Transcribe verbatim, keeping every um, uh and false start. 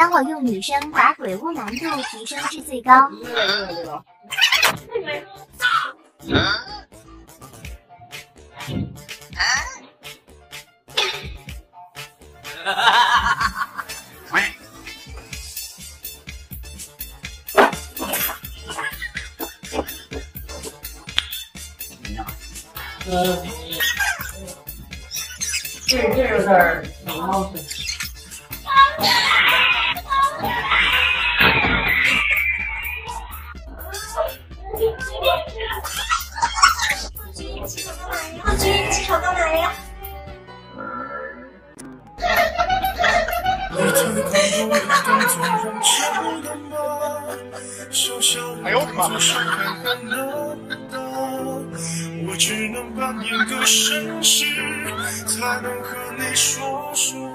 当我用女声把鬼屋难度提升至最高。 呃，这这有点礼貌性。 浩君，起手干嘛呀？ 哎呦我的妈！ 我只能扮演个绅士，才能和你说说。